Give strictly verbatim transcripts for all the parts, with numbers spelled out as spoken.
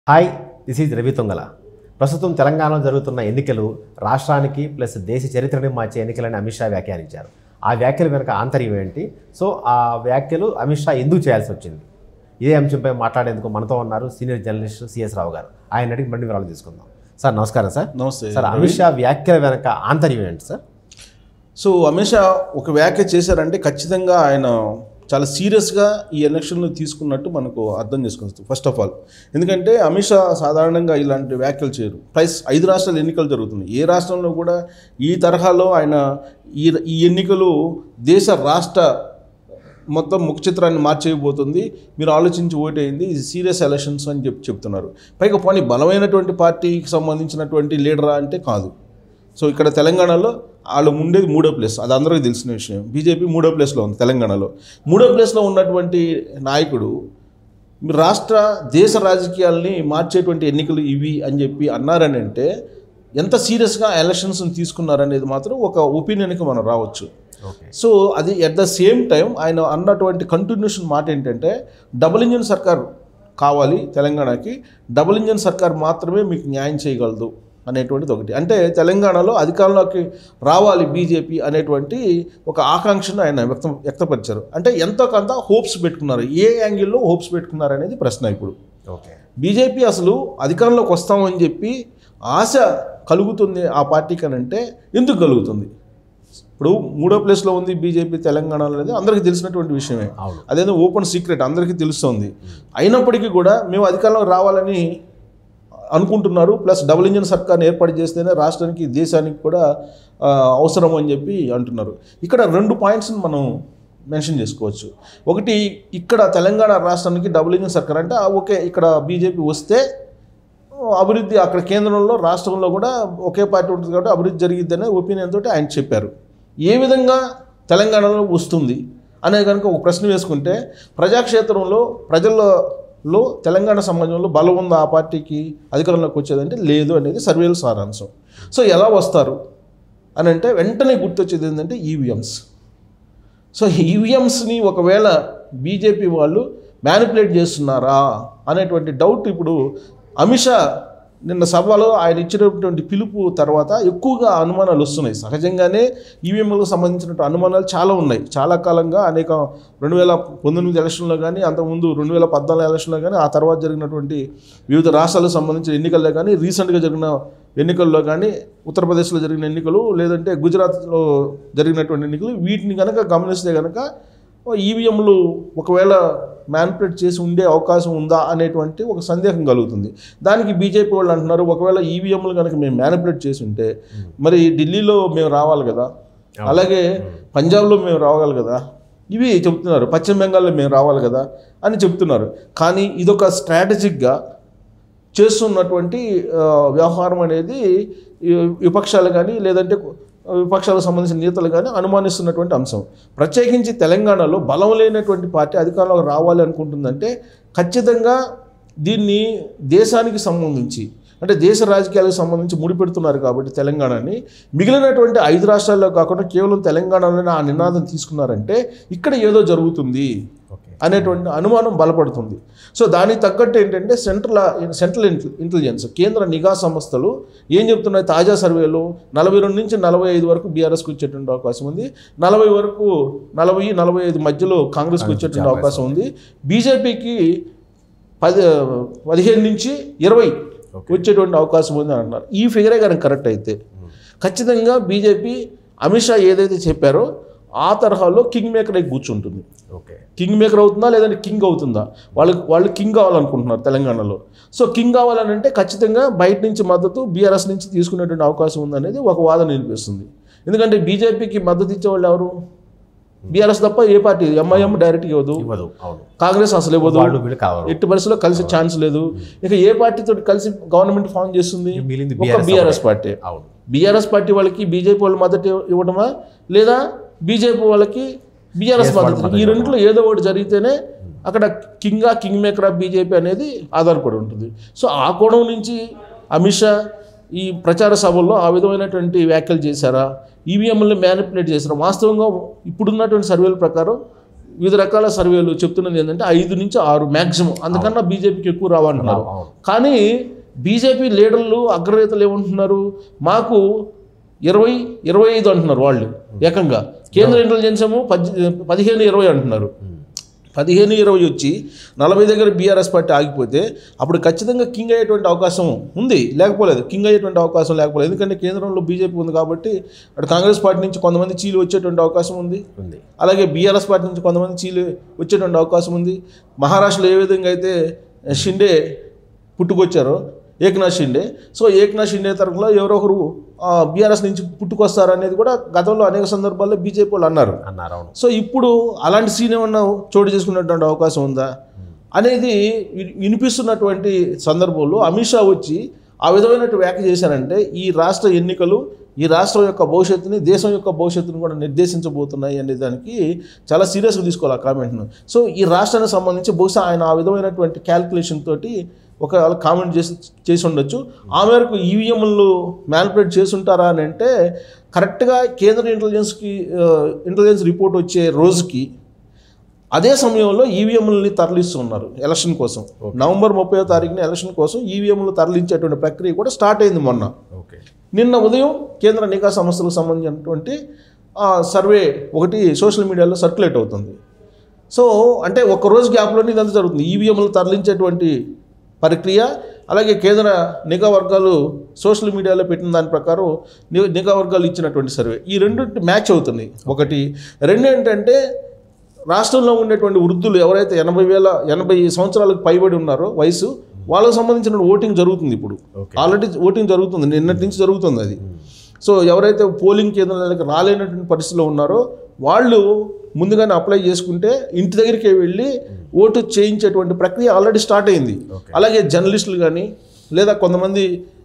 Hi, this is Ravi Tongala. ప్రస్తుతం తెలంగాణలో జరుగుతున్న ఎన్నికలు రాష్ట్రానికి ప్లస్ దేశ చరిత్రని మార్చే ఎన్నికలని అమిత్ షా వ్యాఖ్యానించారు. ఆ వ్యాఖ్యలు వెనుక ఆంతర్యం ఏంటి? సో ఆ వ్యాఖ్యలు అమిత్ షా ఎందుకు చేయాల్సి వచ్చింది? ఇదే అంశంపై మాట్లాడేందుకు మనతో ఉన్నారు సీనియర్ జర్నలిస్ట్ సిఎస్ రావు గారు. ఆయన అడిగి మళ్ళీ వివరాలు తీసుకుందాం. సార్ నమస్కారం. సార్ నమస్తే సార్, అమిత్ షా వ్యాఖ్యల వెనక ఆంతర్యం ఏంటి సార్? సో అమిత్ షా ఒక వ్యాఖ్య చేశారంటే ఖచ్చితంగా ఆయన చాలా సీరియస్గా ఈ ఎలక్షన్లు తీసుకున్నట్టు మనకు అర్థం చేసుకోవచ్చు. ఫస్ట్ ఆఫ్ ఆల్ ఎందుకంటే అమిత్ షా సాధారణంగా ఇలాంటి వ్యాఖ్యలు చేయరు. ప్లస్ ఐదు రాష్ట్రాల ఎన్నికలు జరుగుతున్నాయి. ఏ రాష్ట్రంలో కూడా ఈ తరహాలో ఆయన ఈ ఈ ఎన్నికలు దేశ రాష్ట్ర మొత్తం ముఖ చిత్రాన్ని మార్చేయబోతుంది, మీరు ఆలోచించి ఓటేయింది, ఇది సీరియస్ ఎలక్షన్స్ అని చెప్పి చెప్తున్నారు. పైగా పోనీ బలమైనటువంటి పార్టీకి సంబంధించినటువంటి లీడరా అంటే కాదు. సో ఇక్కడ తెలంగాణలో వాళ్ళు ఉండేది మూడో ప్లేస్, అది అందరికీ తెలిసిన విషయం. బీజేపీ మూడో ప్లేస్లో ఉంది. తెలంగాణలో మూడో ప్లేస్లో ఉన్నటువంటి నాయకుడు రాష్ట్ర దేశ రాజకీయాల్ని మార్చేటువంటి ఎన్నికలు ఇవి అని చెప్పి అన్నారని అంటే ఎంత సీరియస్గా ఎలక్షన్స్ని తీసుకున్నారనేది మాత్రం ఒక ఒపీనియన్కి మనం రావచ్చు. సో అది అట్ ద సేమ్ టైం ఆయన అన్నటువంటి కంటిన్యూషన్ మాట ఏంటంటే డబుల్ ఇంజిన్ సర్కార్ కావాలి తెలంగాణకి, డబుల్ ఇంజిన్ సర్కార్ మాత్రమే మీకు న్యాయం చేయగలదు అనేటువంటిది ఒకటి. అంటే తెలంగాణలో అధికారంలోకి రావాలి బీజేపీ అనేటువంటి ఒక ఆకాంక్షను ఆయన వ్యక్తం వ్యక్తపరిచారు. అంటే ఎంతో కొంత హోప్స్ పెట్టుకున్నారు. ఏ యాంగిల్లో హోప్స్ పెట్టుకున్నారు అనేది ప్రశ్న. ఇప్పుడు ఓకే, బీజేపీ అసలు అధికారంలోకి వస్తామని చెప్పి ఆశ కలుగుతుంది ఆ పార్టీకి అని అంటే ఎందుకు కలుగుతుంది? ఇప్పుడు మూడో ప్లేస్లో ఉంది బీజేపీ తెలంగాణలో అనేది అందరికీ తెలిసినటువంటి విషయమే. అదేదో ఓపెన్ సీక్రెట్, అందరికీ తెలుస్తుంది. అయినప్పటికీ కూడా మేము అధికారంలో రావాలని అనుకుంటున్నారు. ప్లస్ డబుల్ ఇంజిన్ సర్కార్ని ఏర్పాటు చేస్తేనే రాష్ట్రానికి దేశానికి కూడా అవసరం అని చెప్పి అంటున్నారు. ఇక్కడ రెండు పాయింట్స్ని మనం మెన్షన్ చేసుకోవచ్చు. ఒకటి, ఇక్కడ తెలంగాణ రాష్ట్రానికి డబుల్ ఇంజిన్ సర్కార్ అంటే ఓకే, ఇక్కడ బీజేపీ వస్తే అభివృద్ధి అక్కడ కేంద్రంలో రాష్ట్రంలో కూడా ఒకే పార్టీ ఉంటుంది కాబట్టి అభివృద్ధి జరిగిద్ది అనే ఒపీనియన్ తోటి ఆయన చెప్పారు. ఏ విధంగా తెలంగాణలో వస్తుంది అనే కనుక ఒక ప్రశ్న వేసుకుంటే ప్రజాక్షేత్రంలో ప్రజల్లో లో తెలంగాణ సమాజంలో బలం ఉందా ఆ పార్టీకి అధికారంలోకి వచ్చేదంటే లేదు అనేది సర్వేల సారాంశం. సో ఎలా వస్తారు అని అంటే వెంటనే గుర్తొచ్చేది ఏంటంటే ఈవీఎంస్. సో ఈవీఎంస్ని ఒకవేళ బీజేపీ వాళ్ళు మ్యానిపులేట్ చేస్తున్నారా అనేటువంటి డౌట్ ఇప్పుడు అమిత్ షా నిన్న సభలో ఆయన ఇచ్చినటువంటి పిలుపు తర్వాత ఎక్కువగా అనుమానాలు వస్తున్నాయి. సహజంగానే ఈవీఎంలకు సంబంధించినటువంటి అనుమానాలు చాలా ఉన్నాయి. చాలా కాలంగా అనేక రెండు వేల పంతొమ్మిది ఎలక్షన్లో కానీ, అంతకుముందు రెండు వేల పద్నాలుగు ఎలక్షన్లో కానీ, ఆ తర్వాత జరిగినటువంటి వివిధ రాష్ట్రాలకు సంబంధించిన ఎన్నికల్లో కానీ, రీసెంట్గా జరిగిన ఎన్నికల్లో కానీ, ఉత్తరప్రదేశ్లో జరిగిన ఎన్నికలు, లేదంటే గుజరాత్లో జరిగినటువంటి ఎన్నికలు, వీటిని కనుక గమనిస్తే కనుక ఈవీఎంలు ఒకవేళ మ్యానిపులేట్ చేసి ఉండే అవకాశం ఉందా అనేటువంటి ఒక సందేహం కలుగుతుంది. దానికి బీజేపీ వాళ్ళు అంటున్నారు, ఒకవేళ ఈవీఎంలు కనుక మేము మ్యానిపులేట్ చేసి ఉంటే మరి ఢిల్లీలో మేము రావాలి కదా, అలాగే పంజాబ్లో మేము రావాలి కదా, ఇవి చెప్తున్నారు. పశ్చిమ బెంగాల్లో మేము రావాలి కదా అని చెప్తున్నారు. కానీ ఇదొక స్ట్రాటజిక్గా చేస్తున్నటువంటి వ్యవహారం అనేది విపక్షాలు కానీ, లేదంటే విపక్షాలకు సంబంధించిన నేతలు కానీ అనుమానిస్తున్నటువంటి అంశం. ప్రత్యేకించి తెలంగాణలో బలం లేనటువంటి పార్టీ అధికారంలోకి రావాలి అనుకుంటుందంటే ఖచ్చితంగా దీన్ని దేశానికి సంబంధించి అంటే దేశ రాజకీయాలకు సంబంధించి ముడిపెడుతున్నారు. కాబట్టి తెలంగాణని మిగిలినటువంటి ఐదు రాష్ట్రాల్లో కాకుండా కేవలం తెలంగాణలోనే ఆ నినాదం తీసుకున్నారంటే ఇక్కడ ఏదో జరుగుతుంది అనేటువంటి అనుమానం బలపడుతుంది. సో దానికి తగ్గట్టు ఏంటంటే సెంట్రల్ సెంట్రల్ ఇంటెలిజెన్స్ కేంద్ర నిఘా సంస్థలు ఏం చెప్తున్నాయి? తాజా సర్వేలో నలభై రెండు నుంచి నలభై ఐదు వరకు బీఆర్ఎస్కి వచ్చేటువంటి అవకాశం ఉంది, నలభై వరకు నలభై నలభై ఐదు మధ్యలో కాంగ్రెస్కి వచ్చేటువంటి అవకాశం ఉంది, బీజేపీకి పది పదిహేను నుంచి ఇరవై వచ్చేటువంటి అవకాశం ఉంది అని అన్నారు. ఈ ఫిగరే కనుక కరెక్ట్ అయితే ఖచ్చితంగా బీజేపీ అమిత్ షా ఏదైతే చెప్పారో ఆ తరహాలో కింగ్ మేకర్ అయి కూర్చుంటుంది. ఓకే, కింగ్ మేకర్ అవుతుందా లేదంటే కింగ్ అవుతుందా? వాళ్ళు వాళ్ళు కింగ్ కావాలనుకుంటున్నారు తెలంగాణలో. సో కింగ్ కావాలని అంటే ఖచ్చితంగా బయట నుంచి మద్దతు బీఆర్ఎస్ నుంచి తీసుకునేటువంటి అవకాశం ఉందనేది ఒక వాదన వినిపిస్తుంది. ఎందుకంటే బీజేపీకి మద్దతు ఇచ్చేవాళ్ళు ఎవరు? బీఆర్ఎస్ తప్ప ఏ పార్టీ, ఎంఐఎం డైరెక్ట్గా ఇవ్వదు, కాంగ్రెస్ అసలు ఇవ్వదు, ఎట్టి పరిస్థితుల్లో కలిసి ఛాన్స్ లేదు. ఇక ఏ పార్టీతో కలిసి గవర్నమెంట్ ఫామ్ చేస్తుంది? ఒక బీఆర్ఎస్ పార్టీ. బీఆర్ఎస్ పార్టీ వాళ్ళకి బీజేపీ వాళ్ళు మద్దతు ఇవ్వడమా, లేదా బీజేపీ వాళ్ళకి బీఆర్ఎస్ మద్దతు? ఈ రెండింటిలో ఏదో ఒకటి జరిగితేనే అక్కడ కింగా కింగ్ మేకర్ ఆఫ్ బీజేపీ అనేది ఆధారపడి ఉంటుంది. సో ఆ కోణం నుంచి అమిత్ షా ఈ ప్రచార సభల్లో ఆ విధమైనటువంటి వ్యాఖ్యలు చేశారా? ఈవీఎంలను మ్యానిపులేట్ చేశారా? వాస్తవంగా ఇప్పుడున్నటువంటి సర్వేల ప్రకారం వివిధ రకాల సర్వేలు చెప్తున్నది ఏంటంటే ఐదు నుంచి ఆరు మ్యాక్సిమం, అందుకన్నా బీజేపీకి ఎక్కువ రావంటున్నారు. కానీ బీజేపీ లీడర్లు అగ్రనేతలు ఏమంటున్నారు, మాకు ఇరవై ఇరవై ఐదు అంటున్నారు వాళ్ళు ఏకంగా. కేంద్ర ఇంటెలిజెన్స్ ఏమో పద్ పదిహేను ఇరవై అంటున్నారు. పదిహేను ఇరవై వచ్చి నలభై దగ్గర బీఆర్ఎస్ పార్టీ ఆగిపోతే అప్పుడు ఖచ్చితంగా కింగ్ అయ్యేటువంటి అవకాశం ఉంది, లేకపోలేదు కింగ్ అయ్యేటువంటి అవకాశం లేకపోలేదు. ఎందుకంటే కేంద్రంలో బీజేపీ ఉంది కాబట్టి అటు కాంగ్రెస్ పార్టీ నుంచి కొంతమంది చీలు వచ్చేటువంటి అవకాశం ఉంది, అలాగే బీఆర్ఎస్ పార్టీ నుంచి కొంతమంది చీలు వచ్చేటువంటి అవకాశం ఉంది. మహారాష్ట్రలో ఏ విధంగా అయితే షిండే పుట్టుకొచ్చారో ఏక్నాథ్ షిండే, సో ఏక్నాథ్ షిండే తరఫున ఎవరొకరు బీఆర్ఎస్ నుంచి పుట్టుకొస్తారు అనేది కూడా గతంలో అనేక సందర్భాల్లో బీజేపీ వాళ్ళు అన్నారు అన్నారు సో ఇప్పుడు అలాంటి సీన్ ఏమన్నా చోటు చేసుకునేటువంటి అవకాశం ఉందా అనేది వినిపిస్తున్నటువంటి సందర్భంలో అమిత్ షా వచ్చి ఆ విధమైన వ్యాఖ్య చేశారంటే ఈ రాష్ట్ర ఎన్నికలు ఈ రాష్ట్రం యొక్క భవిష్యత్తుని, దేశం యొక్క భవిష్యత్తుని కూడా నిర్దేశించబోతున్నాయి అనే దానికి చాలా సీరియస్గా తీసుకోవాలి ఆ కామెంట్ను. సో ఈ రాష్ట్రానికి సంబంధించి బహుశా ఆయన ఆ విధమైనటువంటి క్యాల్కులేషన్ తోటి ఒక కామెంట్ చేసి చేసి ఉండొచ్చు. ఆ మేరకు ఈవీఎంలు మ్యానిపులేట్ చేసి ఉంటారా అని అంటే కరెక్ట్గా కేంద్ర ఇంటెలిజెన్స్కి ఇంటెలిజెన్స్ రిపోర్ట్ వచ్చే రోజుకి అదే సమయంలో ఈవీఎంలని తరలిస్తున్నారు ఎలక్షన్ కోసం. నవంబర్ ముప్పై తారీఖున ఎలక్షన్ కోసం ఈవీఎంలు తరలించేటువంటి ప్రక్రియ కూడా స్టార్ట్ అయింది మొన్న. నిన్న ఉదయం కేంద్ర నిఘా సంస్థలకు సంబంధించినటువంటి సర్వే ఒకటి సోషల్ మీడియాలో సర్క్యులేట్ అవుతుంది. సో అంటే ఒక్కరోజు గ్యాప్లోనే ఇదంతా జరుగుతుంది. ఈవీఎంలు తరలించేటువంటి ప్రక్రియ, అలాగే కేంద్ర నిఘా వర్గాలు సోషల్ మీడియాలో పెట్టిన దాని ప్రకారం నిఘా వర్గాలు ఇచ్చినటువంటి సర్వే, ఈ రెండు మ్యాచ్ అవుతుంది. ఒకటి రెండు ఏంటంటే రాష్ట్రంలో ఉండేటువంటి వృద్ధులు ఎవరైతే ఎనభై వేల ఎనభై సంవత్సరాలకు పైబడి ఉన్నారో వయసు, వాళ్ళకు సంబంధించిన ఓటింగ్ జరుగుతుంది. ఇప్పుడు ఆల్రెడీ ఓటింగ్ జరుగుతుంది, నిన్నటి నుంచి జరుగుతుంది అది. సో ఎవరైతే పోలింగ్ కేంద్రాలకు రాలేనటువంటి పరిస్థితిలో ఉన్నారో వాళ్ళు ముందుగానే అప్లై చేసుకుంటే ఇంటి దగ్గరికి వెళ్ళి ఓటు చేయించేటువంటి ప్రక్రియ ఆల్రెడీ స్టార్ట్ అయింది. అలాగే జర్నలిస్టులు కానీ లేదా కొంతమంది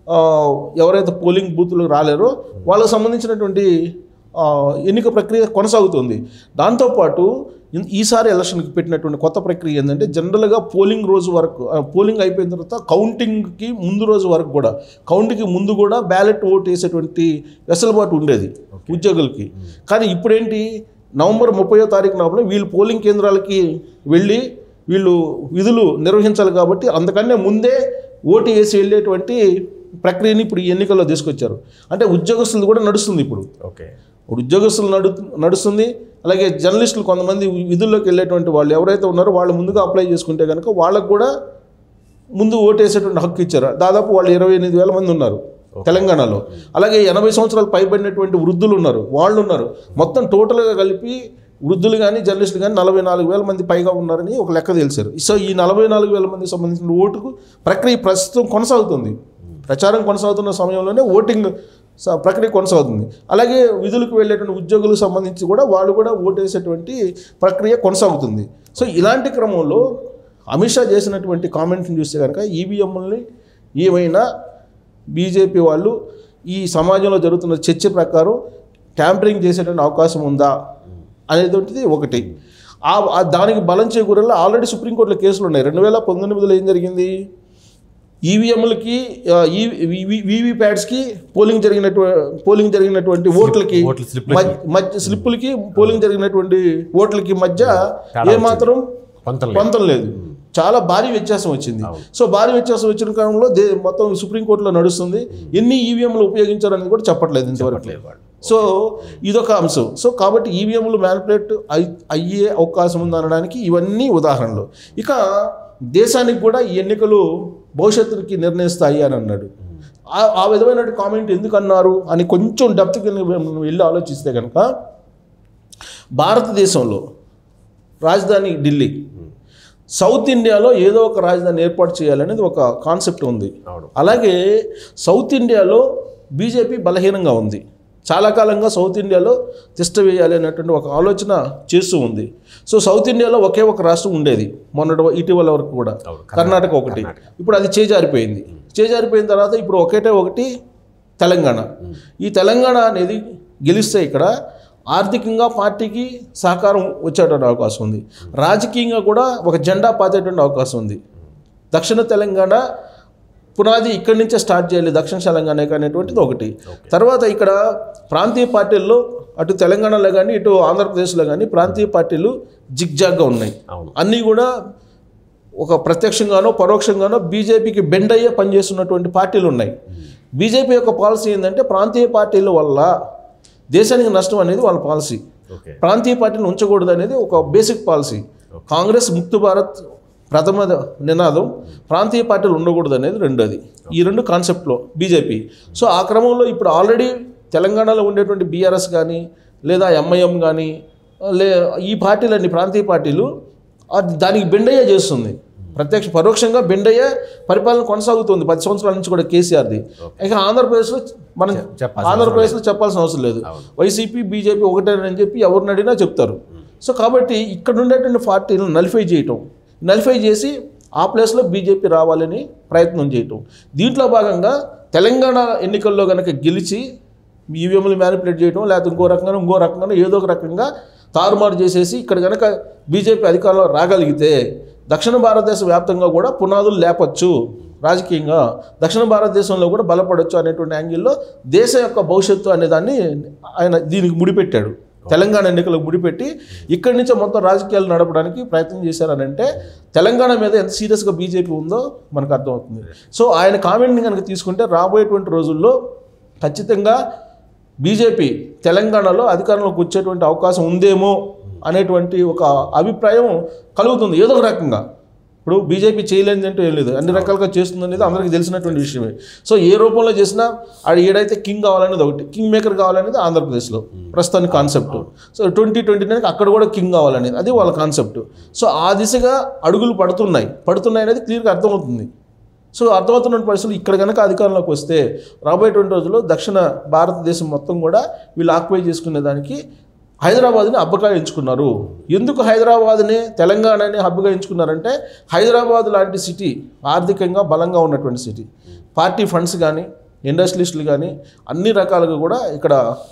ఎవరైతే పోలింగ్ బూత్లు రాలేరో వాళ్ళకు సంబంధించినటువంటి ఎన్నిక ప్రక్రియ కొనసాగుతుంది. దాంతోపాటు ఈసారి ఎలక్షన్కి పెట్టినటువంటి కొత్త ప్రక్రియ ఏంటంటే జనరల్గా పోలింగ్ రోజు వరకు, పోలింగ్ అయిపోయిన తర్వాత కౌంటింగ్కి ముందు రోజు వరకు కూడా, కౌంటింగ్కి ముందు కూడా బ్యాలెట్ ఓటు వేసేటువంటి వెసులుబాటు ఉండేది ఉద్యోగులకి. కానీ ఇప్పుడేంటి, నవంబర్ ముప్పయో తారీఖు నాపులో వీళ్ళు పోలింగ్ కేంద్రాలకి వెళ్ళి వీళ్ళు విధులు నిర్వహించాలి కాబట్టి అందుకనే ముందే ఓటు వేసి వెళ్ళేటువంటి ప్రక్రియని ఇప్పుడు ఈ ఎన్నికల్లో తీసుకొచ్చారు. అంటే ఉద్యోగస్తులు కూడా నడుస్తుంది ఇప్పుడు. ఓకే, ఇప్పుడు ఉద్యోగస్తులు నడు నడుస్తుంది అలాగే జర్నలిస్టులు కొంతమంది విధుల్లోకి వెళ్ళేటువంటి వాళ్ళు ఎవరైతే ఉన్నారో వాళ్ళు ముందుగా అప్లై చేసుకుంటే కనుక వాళ్ళకు కూడా ముందు ఓటు వేసేటువంటి హక్కు ఇచ్చారు. దాదాపు వాళ్ళు ఇరవై ఎనిమిది వేల మంది ఉన్నారు తెలంగాణలో. అలాగే ఎనభై సంవత్సరాలు పైబడినటువంటి వృద్ధులు ఉన్నారు, వాళ్ళు ఉన్నారు. మొత్తం టోటల్గా కలిపి వృద్ధులు కానీ జర్నలిస్టులు కానీ నలభై నాలుగు వేల మంది పైగా ఉన్నారని ఒక లెక్క తెలిసారు. సో ఈ నలభై నాలుగు వేల మందికి సంబంధించిన ఓటుకు ప్రక్రియ ప్రస్తుతం కొనసాగుతుంది. ప్రచారం కొనసాగుతున్న సమయంలోనే ఓటింగ్ ప్రక్రియ కొనసాగుతుంది. అలాగే విధులకు వెళ్ళేటువంటి ఉద్యోగులకు సంబంధించి కూడా వాళ్ళు కూడా ఓటు వేసేటువంటి ప్రక్రియ కొనసాగుతుంది. సో ఇలాంటి క్రమంలో అమిత్ షా చేసినటువంటి కామెంట్ని చూస్తే కనుక ఈవీఎంలని ఏమైనా బీజేపీ వాళ్ళు ఈ సమాజంలో జరుగుతున్న చర్చ ప్రకారం ట్యాంపరింగ్ చేసేటువంటి అవకాశం ఉందా అనేటువంటిది ఒకటి. ఆ దానికి బలం చేకూరేలా ఆల్రెడీ సుప్రీంకోర్టులో కేసులు ఉన్నాయి. రెండు వేల పంతొమ్మిదిలో ఏం జరిగింది, ఈవీఎంలకి వీవీప్యాట్స్కి పోలింగ్ జరిగినటు పోలింగ్ జరిగినటువంటి ఓట్లకి మధ్య స్లిప్పులకి పోలింగ్ జరిగినటువంటి ఓట్లకి మధ్య ఏమాత్రం పొంతం లేదు, చాలా భారీ వ్యత్యాసం వచ్చింది. సో భారీ వ్యత్యాసం వచ్చిన కాలంలో దే మొత్తం సుప్రీంకోర్టులో నడుస్తుంది. ఎన్ని ఈవీఎంలు ఉపయోగించారనేది కూడా చెప్పట్లేదు ఇంతవరకు. సో ఇదొక అంశం. సో కాబట్టి ఈవీఎంలు మ్యానిపులేట్ అయ్యే అవకాశం ఉందనడానికి ఇవన్నీ ఉదాహరణలు. ఇక దేశానికి కూడా ఈ ఎన్నికలు భవిష్యత్తుకి నిర్ణయిస్తాయి అని అన్నాడు. ఆ విధమైన కామెంట్ ఎందుకు అన్నారు అని కొంచెం డెప్త్కి వెళ్ళి ఆలోచిస్తే కనుక భారతదేశంలో రాజధాని ఢిల్లీ, సౌత్ ఇండియాలో ఏదో ఒక రాజధాని ఏర్పాటు చేయాలనేది ఒక కాన్సెప్ట్ ఉంది. అలాగే సౌత్ ఇండియాలో బీజేపీ బలహీనంగా ఉంది. చాలా కాలంగా సౌత్ ఇండియాలో తిష్ట వేయాలి అనేటువంటి ఒక ఆలోచన చేస్తూ ఉంది. సో సౌత్ ఇండియాలో ఒకే ఒక రాష్ట్రం ఉండేది మొన్నటి ఇటీవల వరకు కూడా, కర్ణాటక ఒకటి. ఇప్పుడు అది చేజారిపోయింది. చేజారిపోయిన తర్వాత ఇప్పుడు ఒకటే ఒకటి తెలంగాణ. ఈ తెలంగాణ అనేది గెలిస్తే ఇక్కడ ఆర్థికంగా పార్టీకి సహకారం వచ్చేటువంటి అవకాశం ఉంది, రాజకీయంగా కూడా ఒక జెండా పాతేటువంటి అవకాశం ఉంది. దక్షిణ తెలంగాణ పునాది ఇక్కడి నుంచే స్టార్ట్ చేయాలి దక్షిణ తెలంగాణకి అనేటువంటిది ఒకటి. తర్వాత ఇక్కడ ప్రాంతీయ పార్టీల్లో అటు తెలంగాణలో కానీ ఇటు ఆంధ్రప్రదేశ్లో కానీ ప్రాంతీయ పార్టీలు జిగ్జాగ్గా ఉన్నాయి. అన్నీ కూడా ఒక ప్రత్యక్షంగానో పరోక్షంగానో బీజేపీకి బెండ్ అయ్యే పనిచేస్తున్నటువంటి పార్టీలు ఉన్నాయి. బీజేపీ యొక్క పాలసీ ఏంటంటే ప్రాంతీయ పార్టీల వల్ల దేశానికి నష్టం అనేది వాళ్ళ పాలసీ. ప్రాంతీయ పార్టీని ఉంచకూడదు అనేది ఒక బేసిక్ పాలసీ. కాంగ్రెస్ ముక్త భారత్ ప్రథమ నినాదం, ప్రాంతీయ పార్టీలు ఉండకూడదు అనేది రెండోది. ఈ రెండు కాన్సెప్ట్లో బీజేపీ. సో ఆ క్రమంలో ఇప్పుడు ఆల్రెడీ తెలంగాణలో ఉండేటువంటి బీఆర్ఎస్ కానీ లేదా ఎంఐఎం కానీ లే ఈ పార్టీలన్నీ ప్రాంతీయ పార్టీలు దానికి బెండయ్యే చేస్తుంది. ప్రత్యక్ష పరోక్షంగా బెండయ్యే పరిపాలన కొనసాగుతుంది పది సంవత్సరాల నుంచి కూడా కేసీఆర్ది. ఇక ఆంధ్రప్రదేశ్లో మనం ఆంధ్రప్రదేశ్లో చెప్పాల్సిన అవసరం లేదు. వైసీపీ బీజేపీ ఒకటేనని చెప్పి ఎవరిని అడిగినా చెప్తారు. సో కాబట్టి ఇక్కడ ఉండేటువంటి పార్టీలను నలిఫై చేయటం, నలిఫై చేసి ఆ ప్లేస్లో బీజేపీ రావాలని ప్రయత్నం చేయటం. దీంట్లో భాగంగా తెలంగాణ ఎన్నికల్లో కనుక గెలిచి ఈవీఎంలు మ్యానిపులేట్ చేయడం, లేకపోతే ఇంకో రకంగా ఇంకో రకంగా ఏదో ఒక రకంగా తారుమారు చేసేసి ఇక్కడ కనుక బీజేపీ అధికారంలో రాగలిగితే దక్షిణ భారతదేశ వ్యాప్తంగా కూడా పునాదులు లేపచ్చు, రాజకీయంగా దక్షిణ భారతదేశంలో కూడా బలపడవచ్చు అనేటువంటి యాంగిల్లో దేశ యొక్క భవిష్యత్తు అనే దాన్ని ఆయన దీనికి ముడిపెట్టాడు. తెలంగాణ ఎన్నికలకు ముడిపెట్టి ఇక్కడి నుంచే మొత్తం రాజకీయాలు నడపడానికి ప్రయత్నం చేశారని అంటే తెలంగాణ మీద ఎంత సీరియస్గా బీజేపీ ఉందో మనకు అర్థమవుతుంది. సో ఆయన కామెంట్ని కనుక తీసుకుంటే రాబోయేటువంటి రోజుల్లో ఖచ్చితంగా బీజేపీ తెలంగాణలో అధికారంలోకి వచ్చేటువంటి అవకాశం ఉందేమో అనేటువంటి ఒక అభిప్రాయం కలుగుతుంది ఏదో ఒక రకంగా. ఇప్పుడు బీజేపీ చేయలేనిది అంటూ ఏం లేదు, అన్ని రకాలుగా చేస్తుంది అనేది అందరికీ తెలిసినటువంటి విషయమే. సో ఏ రూపంలో చేసినా ఆడ ఏడైతే కింగ్ కావాలనేది ఒకటి, కింగ్ మేకర్ కావాలనేది ఆంధ్రప్రదేశ్లో ప్రస్తుతానికి కాన్సెప్ట్. సో ట్వంటీ ట్వంటీ నైన్కి అక్కడ కూడా కింగ్ కావాలనేది అది వాళ్ళ కాన్సెప్ట్. సో ఆ దిశగా అడుగులు పడుతున్నాయి పడుతున్నాయి అనేది క్లియర్గా అర్థమవుతుంది. సో అర్థమవుతున్న పరిస్థితులు ఇక్కడ కనుక అధికారంలోకి వస్తే రాబోయేటువంటి రోజుల్లో దక్షిణ భారతదేశం మొత్తం కూడా వీళ్ళు ఆక్యుపై చేసుకునే దానికి హైదరాబాద్ని హబ్గా ఎంచుకున్నారు. ఎందుకు హైదరాబాద్ని తెలంగాణని హబ్గా ఎంచుకున్నారంటే హైదరాబాద్ లాంటి సిటీ ఆర్థికంగా బలంగా ఉన్నటువంటి సిటీ, పార్టీ ఫండ్స్ కానీ ఇండస్ట్రియలిస్టులు కానీ అన్ని రకాలుగా కూడా ఇక్కడ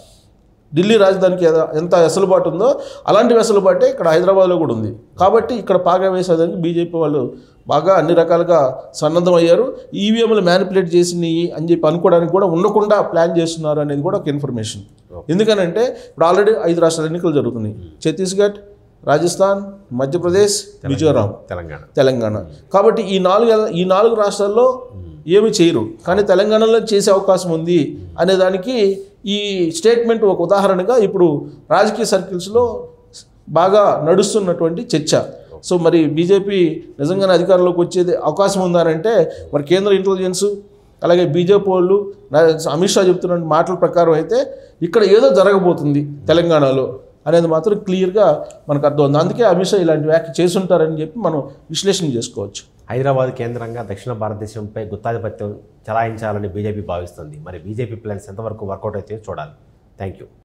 ఢిల్లీ రాజధానికి ఎంత వెసులుబాటు ఉందో అలాంటి వెసులుబాటే ఇక్కడ హైదరాబాద్లో కూడా ఉంది. కాబట్టి ఇక్కడ పాగా వేసేదానికి బీజేపీ వాళ్ళు బాగా అన్ని రకాలుగా సన్నద్ధం అయ్యారు. ఈవీఎంలు మ్యానిపులేట్ చేసినాయి అని చెప్పి అనుకోవడానికి కూడా ఉండకుండా ప్లాన్ చేస్తున్నారు అనేది కూడా ఒక ఇన్ఫర్మేషన్. ఎందుకనంటే ఇప్పుడు ఆల్రెడీ ఐదు రాష్ట్రాల ఎన్నికలు జరుగుతున్నాయి, ఛత్తీస్గఢ్, రాజస్థాన్, మధ్యప్రదేశ్, మిజోరాం, తెలంగాణ తెలంగాణ కాబట్టి ఈ నాలుగు ఈ నాలుగు రాష్ట్రాల్లో ఏమి చేయరు, కానీ తెలంగాణలో చేసే అవకాశం ఉంది అనే దానికి ఈ స్టేట్మెంట్ ఒక ఉదాహరణగా ఇప్పుడు రాజకీయ సర్కిల్స్లో బాగా నడుస్తున్నటువంటి చర్చ. సో మరి బీజేపీ నిజంగానే అధికారంలోకి వచ్చేది అవకాశం ఉందానంటే మరి కేంద్ర ఇంటెలిజెన్స్ అలాగే బీజేపీ వాళ్ళు అమిత్ షా చెప్తున్న మాటల ప్రకారం అయితే ఇక్కడ ఏదో జరగబోతుంది తెలంగాణలో అనేది మాత్రం క్లియర్గా మనకు అర్థం. అందుకే అమిత్ షా ఇలాంటి వ్యాఖ్య చేసుంటారని చెప్పి మనం విశ్లేషణ చేసుకోవచ్చు. హైదరాబాద్ కేంద్రంగా దక్షిణ భారతదేశంపై గుత్తాధిపత్యం చలాయించాలని బీజేపీ భావిస్తుంది. మరి బీజేపీ ప్లాన్స్ ఎంతవరకు వర్కౌట్ అయితే చూడాలి. Thank you.